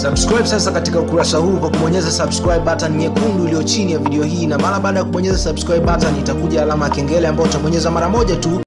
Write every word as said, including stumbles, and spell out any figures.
Subscribe sasa katika ukurasa huu kwa kubonyeza subscribe button nyekundu iliyo chini ya video hii, na mara baada ya kubonyeza subscribe button itakuja alama ya kengele ambayo utabonyeza mara moja tu.